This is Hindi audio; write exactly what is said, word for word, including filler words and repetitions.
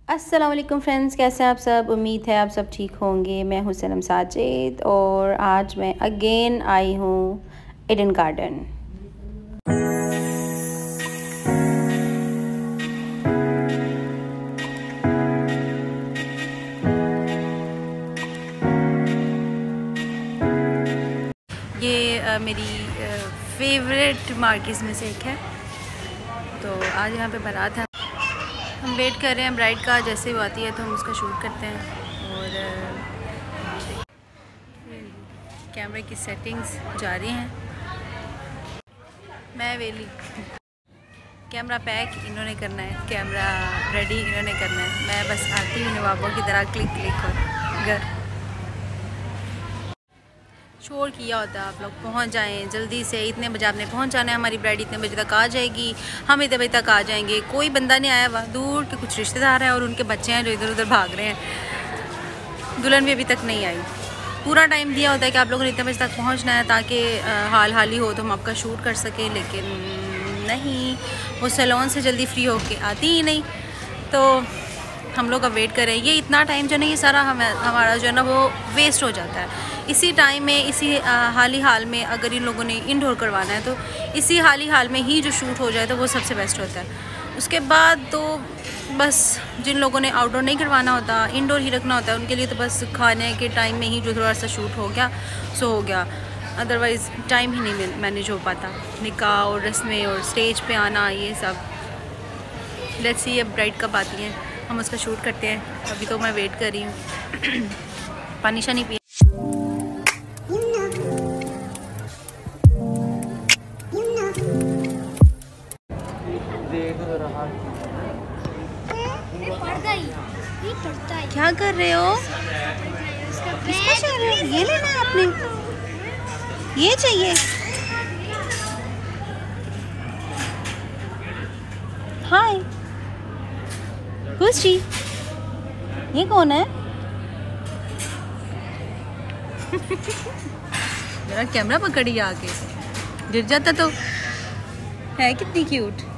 अस्सलाम वालेकुम फ्रेंड्स, कैसे हैं आप सब। उम्मीद है आप सब ठीक होंगे। मैं हूं सनम साजिद और आज मैं अगेन आई हूं ईडन गार्डन। ये आ, मेरी फेवरेट मार्केट्स में से एक है। तो आज यहाँ पे बारात है, हम वेट कर रहे हैं ब्राइड का। जैसे वो आती है तो हम उसका शूट करते हैं। और कैमरे की सेटिंग्स जारी हैं। मैं वेली, कैमरा पैक इन्होंने करना है, कैमरा रेडी इन्होंने करना है। मैं बस आती हूँ नवाबों की तरह क्लिक क्लिक हो घर। शोर किया होता है आप लोग पहुंच जाएं जल्दी से, इतने बजे आपने पहुंच जाना है। हमारी ब्राइड इतने बजे तक आ जाएगी, हम इतने बजे तक आ जाएंगे। कोई बंदा नहीं आया हुआ, दूर के कुछ रिश्तेदार हैं और उनके बच्चे हैं जो इधर उधर भाग रहे हैं। दुल्हन भी अभी तक नहीं आई। पूरा टाइम दिया होता है कि आप लोगों ने इतने बजे तक पहुँचना है ताकि हाल हाल ही हो तो हम आपका शूट कर सकें, लेकिन नहीं, वो सैलून से जल्दी फ्री होके आती ही नहीं। तो हम लोग अब वेट कर रहे हैं। ये इतना टाइम जो है ये सारा हम हमारा जो है ना वो वेस्ट हो जाता है। इसी टाइम में, इसी हाल ही हाल में अगर इन लोगों ने इंडोर करवाना है तो इसी हाल ही हाल में ही जो शूट हो जाए तो वो सबसे बेस्ट होता है। उसके बाद तो बस जिन लोगों ने आउटडोर नहीं करवाना होता, इंडोर ही रखना होता है, उनके लिए तो बस खाने के टाइम में ही जो थोड़ा सा शूट हो गया सो हो गया। अदरवाइज़ टाइम ही नहीं मैनेज हो पाता। निकाह और रस्में और स्टेज पे आना, ये सब। लेट्स सी अब ब्राइड कब आती है, हम उसका शूट करते हैं। अभी तो मैं वेट कर रही हूँ। पानी शानी पिए। क्या कर रहे हो? किसका चाह रहे हो? ये लेना है आपने? ये चाहिए? हाय खुशी, ये कौन है? जरा कैमरा पकड़िए आके, गिर जाता तो। है कितनी क्यूट।